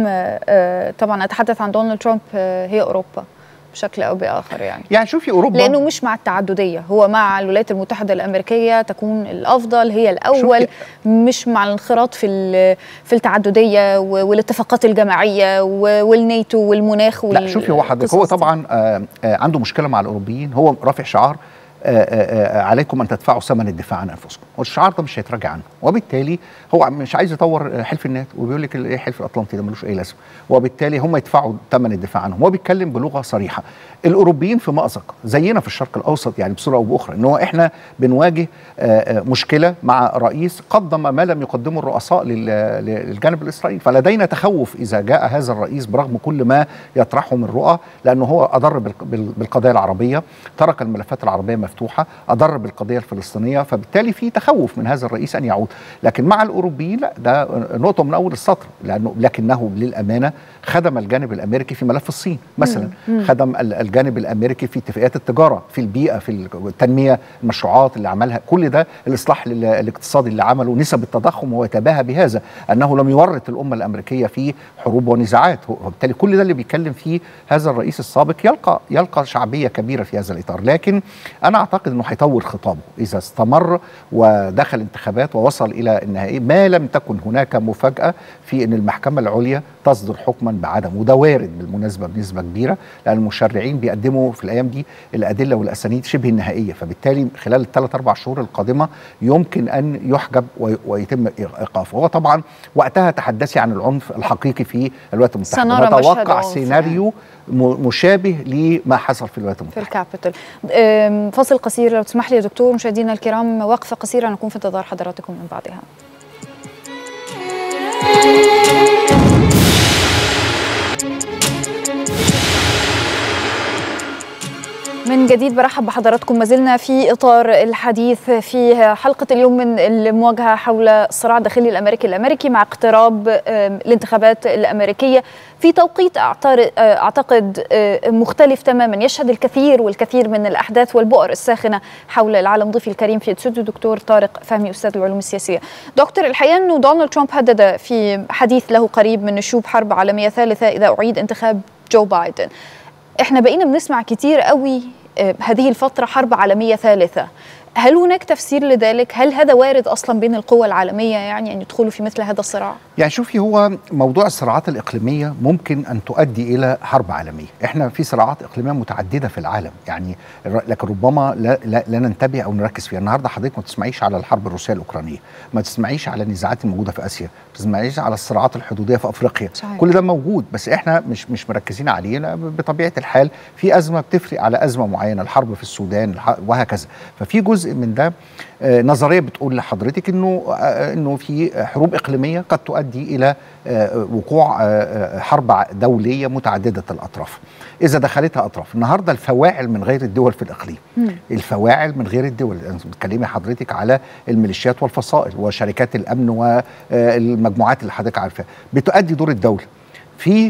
طبعا اتحدث عن دونالد ترامب، هي اوروبا بشكل او باخر يعني. يعني شوفي اوروبا لانه مش مع التعدديه، هو مع الولايات المتحده الامريكيه تكون الافضل، هي الاول، مش مع الانخراط في في التعدديه والاتفاقات الجماعيه والناتو والمناخ. لا شوفي هو حضرتك هو طبعا آآ آآ عنده مشكله مع الاوروبيين، هو رافع شعار آآ آآ عليكم ان تدفعوا ثمن الدفاع عن انفسكم، والشعار ده مش هيتراجع عنه، وبالتالي هو مش عايز يطور حلف الناتو وبيقول لك ايه حلف الاطلنطي ده ملوش اي لازمه، وبالتالي هم يدفعوا ثمن الدفاع عنهم. هو بيتكلم بلغه صريحه. الاوروبيين في مأزق زينا في الشرق الاوسط يعني بصوره او باخرى، ان هو احنا بنواجه آآ مشكله مع رئيس قدم ما لم يقدمه الرؤساء للجانب الاسرائيلي، فلدينا تخوف اذا جاء هذا الرئيس برغم كل ما يطرحه من رؤى، لانه هو اضر بالقضايا العربيه، ترك الملفات العربيه مفتوحه مفتوحه، اضر بالقضيه الفلسطينيه، فبالتالي في تخوف من هذا الرئيس ان يعود. لكن مع الاوروبيين لا، ده نقطه من اول السطر، لانه لكنه للامانه خدم الجانب الامريكي في ملف الصين مثلا، مم. خدم الجانب الامريكي في اتفاقيات التجاره، في البيئه، في التنميه، المشروعات اللي عملها، كل ده الاصلاح الاقتصادي اللي عمله، نسب التضخم، هو يتباهى بهذا انه لم يورط الامه الامريكيه في حروب ونزاعات. وبالتالي كل ده اللي بيتكلم فيه هذا الرئيس السابق يلقى يلقى شعبيه كبيره في هذا الاطار. لكن انا اعتقد انه هيطول خطابه اذا استمر ودخل انتخابات ووصل الى النهائي، ما لم تكن هناك مفاجاه في ان المحكمه العليا تصدر حكما بعدم، وده وارد بالمناسبه بنسبه كبيره، لان المشرعين بيقدموا في الايام دي الادله والاسانيد شبه النهائيه، فبالتالي خلال الثلاث اربع شهور القادمه يمكن ان يحجب ويتم ايقافه. هو طبعا وقتها تحدثي عن العنف الحقيقي في الولايات المتحده، نتوقع سيناريو مشابه لما حصل في الولايات المتحده في الكابيتول. فاصل قصير لو تسمح لي يا دكتور. مشاهدينا الكرام، وقفه قصيره نكون في انتظار حضراتكم من بعدها. من جديد برحب بحضراتكم. ما زلنا في إطار الحديث في حلقة اليوم من المواجهة حول الصراع الداخلي الأمريكي الأمريكي مع اقتراب الانتخابات الأمريكية في توقيت أعتقد مختلف تماما، يشهد الكثير والكثير من الأحداث والبؤر الساخنة حول العالم. ضيفي الكريم في الاستوديو دكتور طارق فهمي، أستاذ العلوم السياسية. دكتور، الحقيقة أنه دونالد ترامب هدد في حديث له قريب من نشوب حرب عالمية ثالثة إذا أعيد انتخاب جو بايدن. احنا بقينا بنسمع كتير قوي هذه الفترة حرب عالمية ثالثة، هل هناك تفسير لذلك؟ هل هذا وارد أصلا بين القوى العالمية يعني أن يدخلوا في مثل هذا الصراع؟ يعني شوفي، هو موضوع الصراعات الإقليمية ممكن أن تؤدي إلى حرب عالمية. إحنا في صراعات إقليمية متعددة في العالم يعني، لكن ربما لا, لا, لا ننتبه أو نركز فيها. النهاردة حضرتك ما تسمعيش على الحرب الروسية الأوكرانية، ما تسمعيش على النزاعات الموجودة في آسيا، ما تسمعيش على الصراعات الحدودية في أفريقيا. صحيح. كل ده موجود، بس إحنا مش مش مركزين عليه بطبيعة الحال. في أزمة بتفرق على أزمة معينة، الحرب في السودان وهكذا. ففي جزء من ده آه نظريه بتقول لحضرتك انه آه انه في حروب اقليميه قد تؤدي الى آه وقوع آه حرب دوليه متعدده الاطراف اذا دخلتها اطراف. النهارده الفواعل من غير الدول في الاقليم، م. الفواعل من غير الدول، بتكلمي حضرتك على الميليشيات والفصائل وشركات الامن والمجموعات اللي حضرتك عارفاها، بتؤدي دور الدوله في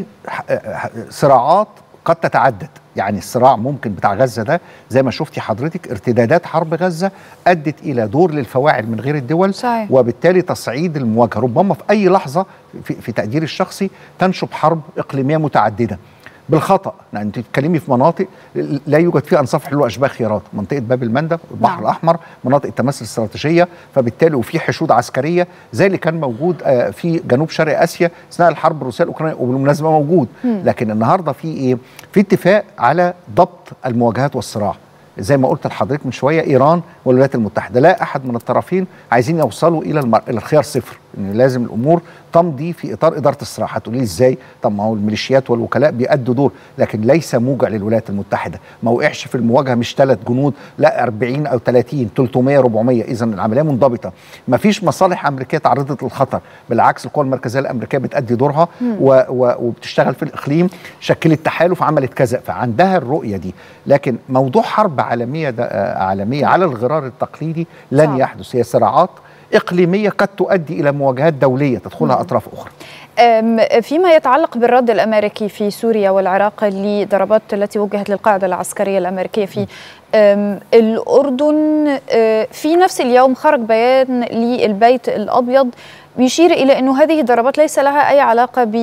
صراعات قد تتعدد. يعني الصراع ممكن بتاع غزة ده زي ما شفتي حضرتك، ارتدادات حرب غزة أدت إلى دور للفواعل من غير الدول. صحيح. وبالتالي تصعيد المواجهة ربما في أي لحظة في, في تقديري الشخصي تنشب حرب إقليمية متعددة بالخطأ. يعني انت بتتكلمي في مناطق لا يوجد فيها انصاف حلول اشباه خيارات، منطقه باب المندب، البحر نعم. الاحمر، مناطق التماس الاستراتيجيه، فبالتالي وفي حشود عسكريه زي اللي كان موجود في جنوب شرق اسيا اثناء الحرب الروسيه الاوكرانيه، وبالمناسبه موجود. م. لكن النهارده في ايه؟ في اتفاق على ضبط المواجهات والصراع. زي ما قلت لحضرتك من شويه، ايران والولايات المتحده لا احد من الطرفين عايزين يوصلوا الى المر... الى الخيار صفر، ان لازم الامور تمضي في اطار اداره الصراع. هتقولي لي ازاي؟ طب ما هو الميليشيات والوكلاء بيأدوا دور، لكن ليس موجع للولايات المتحده، ما وقعش في المواجهه مش ثلاث جنود، لا أربعين او ثلاثين ثلاثمية أربعمية. اذا العمليه منضبطه، ما فيش مصالح امريكيه تعرضت للخطر، بالعكس القوى المركزيه الامريكيه بتأدي دورها و... و... وبتشتغل في الاقليم، شكلت تحالف، عملت كذا، فعندها الرؤيه دي. لكن موضوع حرب عالميه ده عالميه على الغرار التقليدي لن صعب. يحدث. هي صراعات إقليمية قد تؤدي إلى مواجهات دولية تدخلها أطراف أخرى. فيما يتعلق بالرد الأمريكي في سوريا والعراق لضربات التي وجهت للقاعدة العسكرية الأمريكية في الأردن، في نفس اليوم خرج بيان للبيت الأبيض يشير إلى أنه هذه الضربات ليس لها أي علاقة ب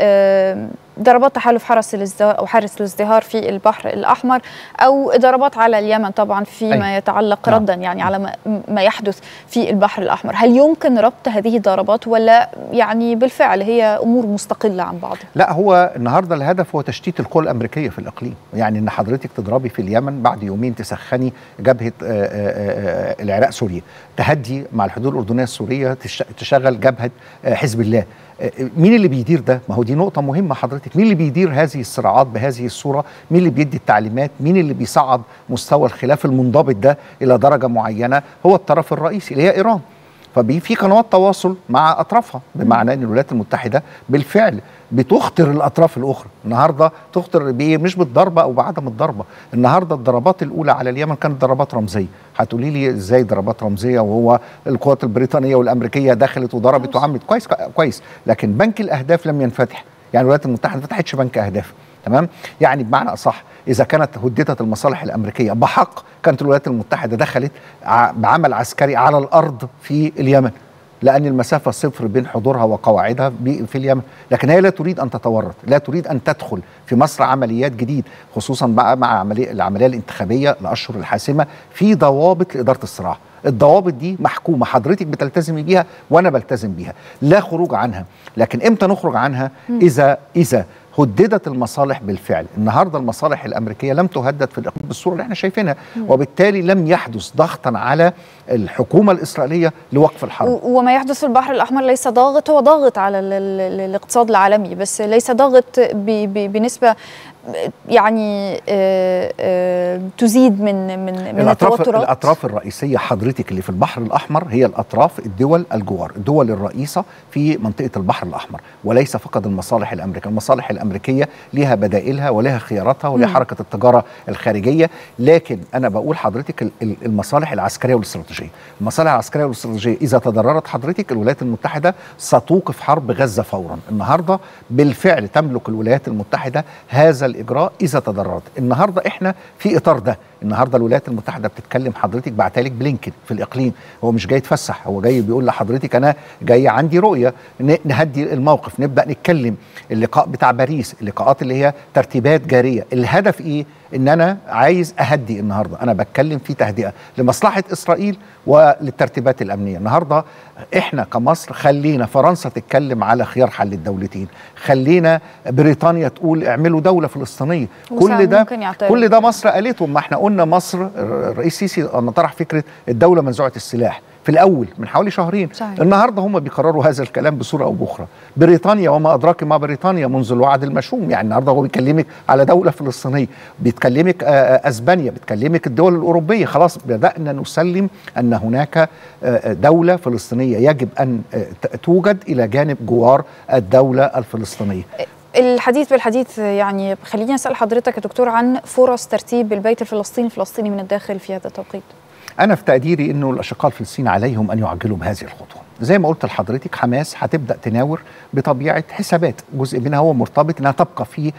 ضربات تحالف حرس الازدهار أو حارس الازدهار في البحر الأحمر، أو ضربات على اليمن طبعا فيما يتعلق ردا يعني على ما, ما يحدث في البحر الأحمر. هل يمكن ربط هذه الضربات ولا يعني بالفعل هي أمور مستقلة عن بعض؟ لا، هو النهاردة الهدف هو تشتيت القوى الأمريكية في الإقليم. يعني أن حضرتك تضربي في اليمن، بعد يومين تسخني جبهة العراق سوريا، تهدي مع الحدود الأردنية السورية تشغل جبهة حزب الله. مين اللي بيدير ده؟ ما هو دي نقطة مهمة حضرتك. مين اللي بيدير هذه الصراعات بهذه الصورة؟ مين اللي بيدي التعليمات؟ مين اللي بيصعد مستوى الخلاف المنضبط ده إلى درجة معينة؟ هو الطرف الرئيسي اللي هي إيران. ففي قنوات تواصل مع اطرافها، بمعنى ان الولايات المتحده بالفعل بتخطر الاطراف الاخرى. النهارده تخطر بايه؟ مش بالضربه او بعدم الضربه. النهارده الضربات الاولى على اليمن كانت ضربات رمزيه. هتقولي لي ازاي ضربات رمزيه وهو القوات البريطانيه والامريكيه دخلت وضربت وعملت؟ كويس كويس، لكن بنك الاهداف لم ينفتح. يعني الولايات المتحده ما فتحتش بنك اهداف، تمام؟ يعني بمعنى اصح اذا كانت هددت المصالح الامريكيه بحق كانت الولايات المتحده دخلت بعمل عسكري على الارض في اليمن، لأن المسافة صفر بين حضورها وقواعدها في اليمن. لكن هي لا تريد أن تتورط، لا تريد أن تدخل في مصر عمليات جديد، خصوصا بقى مع عملية العملية الانتخابية الأشهر الحاسمة. في ضوابط لإدارة الصراع، الضوابط دي محكومة، حضرتك بتلتزمي بيها وأنا بلتزم بيها، لا خروج عنها. لكن إمتى نخرج عنها؟ إذا إذا هددت المصالح بالفعل. النهارده المصالح الامريكيه لم تهدد في الاقليم بالصوره اللي احنا شايفينها، وبالتالي لم يحدث ضغطا على الحكومه الاسرائيليه لوقف الحرب. وما يحدث في البحر الاحمر ليس ضاغط، هو ضاغط على الاقتصاد العالمي، بس ليس ضاغط بنسبه يعني آآ آآ تزيد من من من الأطراف التوترات. الاطراف الرئيسيه حضرتك اللي في البحر الاحمر هي الاطراف الدول الجوار، الدول الرئيسه في منطقه البحر الاحمر، وليس فقط المصالح الامريكيه. المصالح الامريكيه لها بدائلها ولها خياراتها ولها حركه التجاره الخارجيه. لكن انا بقول حضرتك المصالح العسكريه والاستراتيجيه، المصالح العسكريه والاستراتيجيه اذا تضررت حضرتك الولايات المتحده ستوقف حرب غزه فورا. النهارده بالفعل تملك الولايات المتحده هذا الاجراء اذا تضررت. النهارده احنا في اطار ده، النهارده الولايات المتحده بتتكلم حضرتك بعتلك بلينكن في الاقليم، هو مش جاي يتفسح، هو جاي بيقول لحضرتك انا جاي عندي رؤيه نهدي الموقف، نبدا نتكلم. اللقاء بتاع باريس، اللقاءات اللي هي ترتيبات جاريه، الهدف ايه؟ ان انا عايز اهدي. النهارده انا بتكلم في تهدئه لمصلحه اسرائيل وللترتيبات الامنيه. النهارده احنا كمصر خلينا فرنسا تتكلم على خيار حل الدولتين، خلينا بريطانيا تقول اعملوا دوله فلسطينيه. كل ده كل ده مصر قالته. ما احنا قلنا مصر، الرئيس السيسي لما طرح فكره الدوله منزوعه السلاح في الاول من حوالي شهرين، صحيح. النهارده هم بيكرروا هذا الكلام بصوره او باخرى. بريطانيا وما ادراك ما بريطانيا منذ الوعد المشوم، يعني النهارده هو بيكلمك على دوله فلسطينيه، بيتكلمك اسبانيا، بتكلمك الدول الاوروبيه. خلاص بدانا نسلم ان هناك دوله فلسطينيه يجب ان توجد الى جانب جوار الدوله الفلسطينيه. الحديث بالحديث، يعني خليني اسال حضرتك يا دكتور عن فرص ترتيب البيت الفلسطيني الفلسطيني من الداخل في هذا التوقيت. أنا في تقديري إنه الأشقاء الفلسطينيين عليهم أن يعجلوا بهذه الخطوة. زي ما قلت لحضرتك، حماس هتبدأ تناور بطبيعة حسابات، جزء منها هو مرتبط إنها تبقى في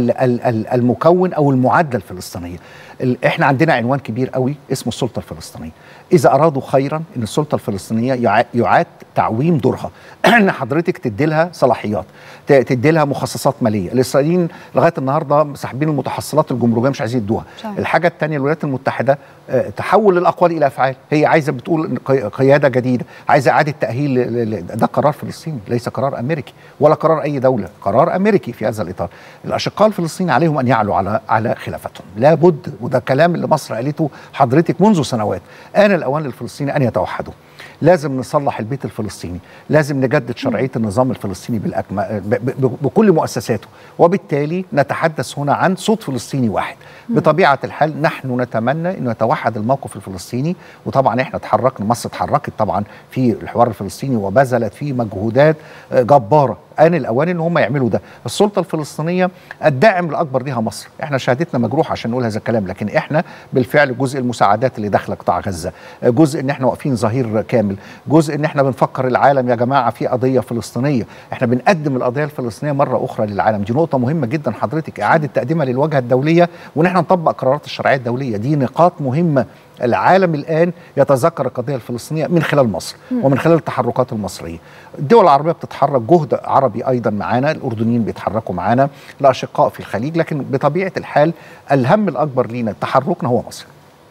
المكون أو المعادلة الفلسطينية. إحنا عندنا عنوان كبير قوي اسمه السلطة الفلسطينية. إذا أرادوا خيرا إن السلطة الفلسطينية يعاد تعويم دورها، إن حضرتك تدي لها صلاحيات، تدي لها مخصصات مالية. الإسرائيليين لغاية النهاردة ساحبين المتحصلات الجمركية، مش عايزين يدوها. الحاجة الثانية، الولايات المتحدة تحول الأقوال إلى أفعال. هي عايزة بتقول قيادة جديدة، عايزة إعادة تأهيل. ده قرار فلسطيني ليس قرار أمريكي ولا قرار أي دولة، قرار أمريكي في هذا الإطار. الأشقاء الفلسطينيين عليهم أن يعلوا على على خلافتهم، لابد. وده كلام اللي مصر قالته حضرتك منذ سنوات. آن الأوان للفلسطينيين أن يتوحدوا. لازم نصلح البيت الفلسطيني، لازم نجدد شرعية النظام الفلسطيني بالأكمل بكل مؤسساته، وبالتالي نتحدث هنا عن صوت فلسطيني واحد. بطبيعة الحال نحن نتمنى أن يتوحد الموقف الفلسطيني، وطبعا احنا تحركنا، مصر اتحركت طبعا في الحوار الفلسطيني وبذلت فيه مجهودات جبارة. آن الأوان إن هم يعملوا ده. السلطة الفلسطينية الداعم الأكبر ليها مصر، احنا شهادتنا مجروحة عشان نقول هذا الكلام، لكن احنا بالفعل جزء المساعدات اللي داخله قطاع غزة، جزء ان احنا واقفين ظهير كامل، جزء ان احنا بنفكر العالم يا جماعة في قضية فلسطينية، احنا بنقدم القضية الفلسطينية مرة أخرى للعالم. دي نقطة مهمة جدا حضرتك، إعادة تقديمها للواجهة الدولية، وان احنا نطبق قرارات الشرعية الدولية. دي نقاط مهمة. العالم الآن يتذكر القضية الفلسطينية من خلال مصر ومن خلال التحركات المصرية. الدول العربية بتتحرك، جهد عربي أيضا معانا، الأردنيين بيتحركوا معانا، الأشقاء في الخليج، لكن بطبيعة الحال الهم الأكبر لينا تحركنا هو مصر.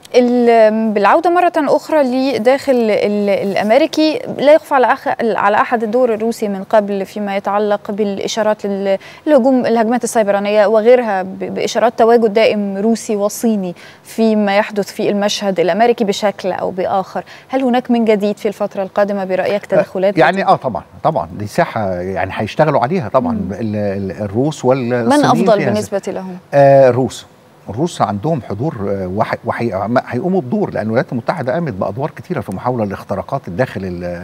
بالعودة مرة أخرى لداخل الأمريكي، لا يخفى على على أحد الدور الروسي من قبل فيما يتعلق بالإشارات للهجوم، الهجمات السيبرانية وغيرها، بإشارات تواجد دائم روسي وصيني فيما يحدث في المشهد الأمريكي بشكل أو بآخر. هل هناك من جديد في الفترة القادمة برأيك تدخلات؟ يعني آه طبعا طبعا دي ساحة يعني هيشتغلوا عليها طبعا. الروس والصينيين. من أفضل بالنسبة لهم؟ آه الروس الروس عندهم حضور وهيقوموا بدور، لان الولايات المتحده قامت بادوار كثيره في محاوله لاختراقات الداخل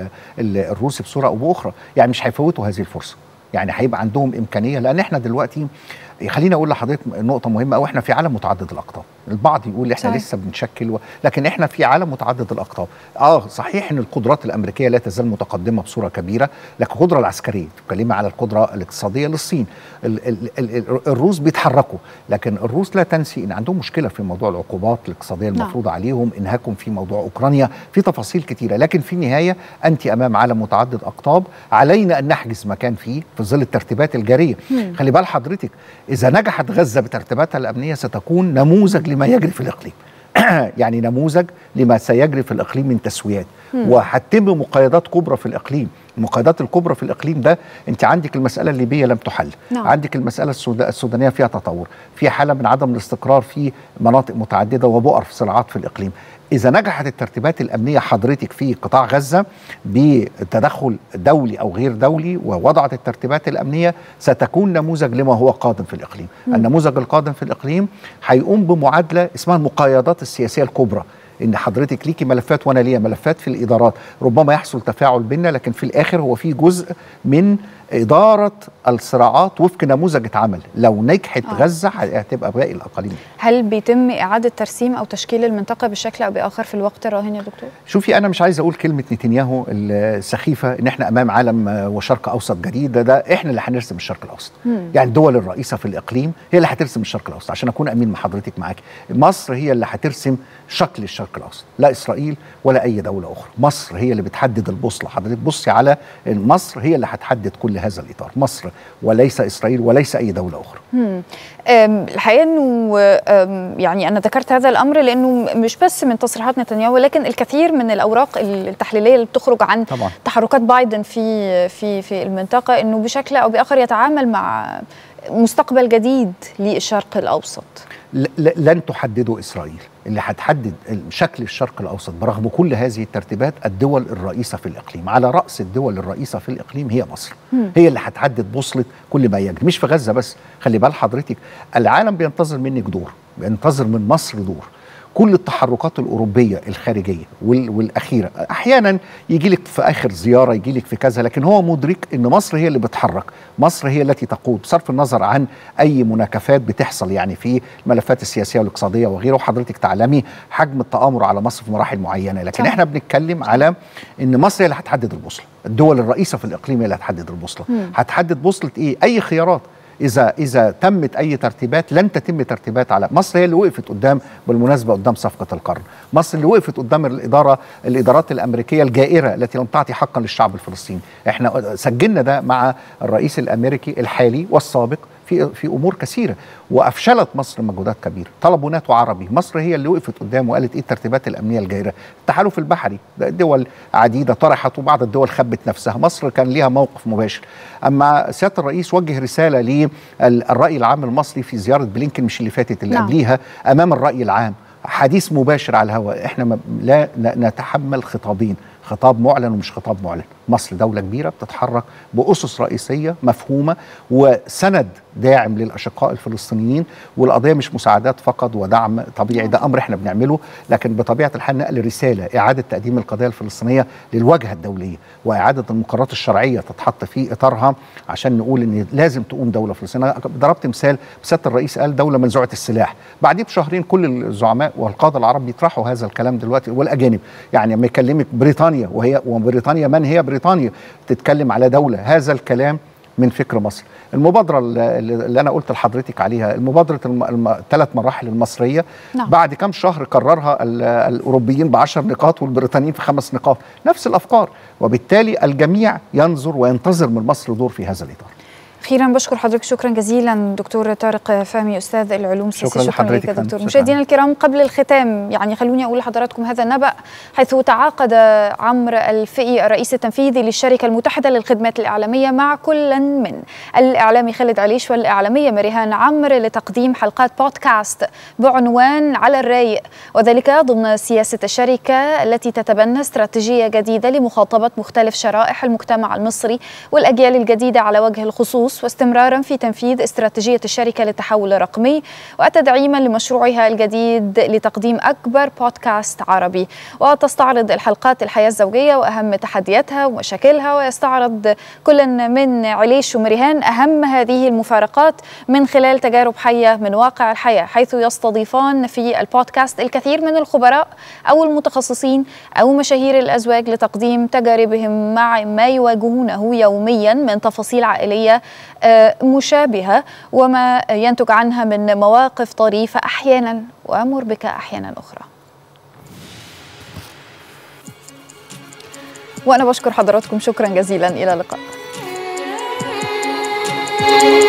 الروسي بصوره او باخرى، يعني مش هيفوتوا هذه الفرصه، يعني هيبقى عندهم امكانيه، لان احنا دلوقتي خليني اقول لحضرتك نقطه مهمه قوي، احنا في عالم متعدد الاقطاب، البعض يقول احنا صحيح. لسه بنشكل و... لكن احنا في عالم متعدد الاقطاب. اه صحيح ان القدرات الامريكيه لا تزال متقدمه بصوره كبيره، لكن القدره العسكريه، تتكلمي على القدره الاقتصاديه للصين، ال... ال... ال... الروس بيتحركوا، لكن الروس لا تنسي ان عندهم مشكله في موضوع العقوبات الاقتصاديه المفروضه عليهم، انهاكهم في موضوع اوكرانيا، في تفاصيل كثيره، لكن في النهايه انت امام عالم متعدد اقطاب، علينا ان نحجز مكان فيه في ظل الترتيبات الجاريه. مم. خلي بال حضرتك، إذا نجحت غزة بترتيباتها الأمنية ستكون نموذج لما يجري في الإقليم يعني نموذج لما سيجري في الإقليم من تسويات، وهتتم مقايضات كبرى في الإقليم. المقايضات الكبرى في الإقليم ده أنت عندك المسألة الليبية لم تحل، نعم. عندك المسألة السودانية فيها تطور، في حالة من عدم الاستقرار في مناطق متعددة وبؤر في صراعات في الإقليم. إذا نجحت الترتيبات الأمنية حضرتك في قطاع غزة بتدخل دولي أو غير دولي ووضعت الترتيبات الأمنية، ستكون نموذج لما هو قادم في الإقليم. م. النموذج القادم في الإقليم هيقوم بمعادلة اسمها المقايضات السياسية الكبرى، ان حضرتك ليكي ملفات وانا ليا ملفات في الادارات، ربما يحصل تفاعل بيننا، لكن في الاخر هو في جزء من اداره الصراعات وفق نموذج اتعمل. لو نجحت آه. غزه هتبقى باقي الاقاليم. هل بيتم اعاده ترسيم او تشكيل المنطقه بشكل او باخر في الوقت الراهن يا دكتور؟ شوفي، انا مش عايز اقول كلمه نتنياهو السخيفه ان احنا امام عالم وشرق اوسط جديد، ده, ده احنا اللي هنرسم الشرق الاوسط. مم. يعني الدول الرئيسه في الاقليم هي اللي هترسم الشرق الاوسط، عشان اكون امين مع حضرتك معاكي. مصر هي اللي هترسم شكل الشرق الاوسط، لا اسرائيل ولا اي دوله اخرى. مصر هي اللي بتحدد البوصله، حضرتك بصي على مصر هي اللي هتحدد كل هذا الاطار، مصر وليس اسرائيل وليس اي دوله اخرى. امم الحقيقه انه يعني انا ذكرت هذا الامر لانه مش بس من تصريحات نتنياهو، ولكن الكثير من الاوراق التحليليه اللي بتخرج عن طبعا. تحركات بايدن في في في المنطقه، انه بشكل او باخر يتعامل مع مستقبل جديد للشرق الاوسط. لن تحددوا إسرائيل، اللي هتحدد شكل الشرق الأوسط برغم كل هذه الترتيبات الدول الرئيسة في الإقليم. على رأس الدول الرئيسة في الإقليم هي مصر، مم. هي اللي هتحدد بوصلة كل ما يجري، مش في غزة بس. خلي بال حضرتك، العالم بينتظر منك دور، بينتظر من مصر دور. كل التحركات الأوروبية الخارجية والأخيرة أحيانا يجي لك في آخر زيارة، يجي لك في كذا، لكن هو مدرك أن مصر هي اللي بتحرك، مصر هي التي تقود بصرف النظر عن أي مناكفات بتحصل يعني في الملفات السياسية والاقتصادية وغيره. وحضرتك تعلمي حجم التآمر على مصر في مراحل معينة، لكن احنا بنتكلم على أن مصر هي اللي هتحدد البوصلة، الدول الرئيسة في الإقليم هي اللي هتحدد البوصلة. هتحدد بوصلة إيه؟ أي خيارات. إذا إذا تمت أي ترتيبات لن تتم ترتيبات على مصر. هي اللي وقفت قدام، بالمناسبة قدام صفقة القرن، مصر اللي وقفت قدام الإدارة الإدارات الأمريكية الجائرة التي لم تعطي حقا للشعب الفلسطيني. إحنا سجلنا ده مع الرئيس الأمريكي الحالي والسابق في في امور كثيره، وافشلت مصر مجهودات كبيره. طلبوا ناتو عربي، مصر هي اللي وقفت قدامه وقالت ايه الترتيبات الامنيه الجائره. التحالف البحري، دول عديده طرحت وبعض الدول خبت نفسها، مصر كان ليها موقف مباشر. اما سياده الرئيس وجه رساله للراي العام المصري في زياره بلينكن مش اللي فاتت اللي قبليها امام الراي العام، حديث مباشر على الهواء. احنا لا نتحمل خطابين، خطاب معلن ومش خطاب معلن. مصر دولة كبيرة بتتحرك بأسس رئيسية مفهومة وسند داعم للأشقاء الفلسطينيين، والقضية مش مساعدات فقط ودعم طبيعي، ده أمر احنا بنعمله، لكن بطبيعة الحال نقل رسالة إعادة تقديم القضية الفلسطينية للواجهة الدولية، وإعادة المقررات الشرعية تتحط في إطارها عشان نقول إن لازم تقوم دولة فلسطينية. ضربت مثال، سيادة الرئيس قال دولة منزوعة السلاح، بعديه بشهرين كل الزعماء والقادة العرب بيطرحوا هذا الكلام دلوقتي، والأجانب. يعني لما يكلمك بريطانيا، وهي وبريطانيا من هي بريطانيا تتكلم على دولة، هذا الكلام من فكر مصر. المبادرة اللي أنا قلت لحضرتك عليها، المبادرة الثلاث مراحل المصرية، نعم. بعد كم شهر قررها الأوروبيين بعشر نقاط والبريطانيين في خمس نقاط، نفس الأفكار، وبالتالي الجميع ينظر وينتظر من مصر دور في هذا الإطار. أخيرا بشكر حضرتك شكرا جزيلا دكتور طارق فهمي أستاذ العلوم السياسية. شكرا, شكرا لك دكتور. مشاهدينا الكرام، قبل الختام يعني خلوني أقول لحضراتكم هذا النبأ، حيث تعاقد عمرو الفقي الرئيس التنفيذي للشركة المتحدة للخدمات الإعلامية مع كل من الإعلامي خالد عليش والإعلامية مريهان عمرو لتقديم حلقات بودكاست بعنوان على الرايق، وذلك ضمن سياسة الشركة التي تتبنى استراتيجية جديدة لمخاطبة مختلف شرائح المجتمع المصري والأجيال الجديدة على وجه الخصوص النصوص واستمرارا في تنفيذ استراتيجية الشركة للتحول الرقمي وتدعيما لمشروعها الجديد لتقديم أكبر بودكاست عربي. وتستعرض الحلقات الحياة الزوجية وأهم تحدياتها ومشاكلها، ويستعرض كل من عليش ومريهان أهم هذه المفارقات من خلال تجارب حية من واقع الحياة، حيث يستضيفان في البودكاست الكثير من الخبراء أو المتخصصين أو مشاهير الأزواج لتقديم تجاربهم مع ما يواجهونه يوميا من تفاصيل عائلية مشابهة وما ينتج عنها من مواقف طريفة أحيانا ومربكة أحيانا أخرى. وأنا بشكر حضراتكم شكرا جزيلا، إلى اللقاء.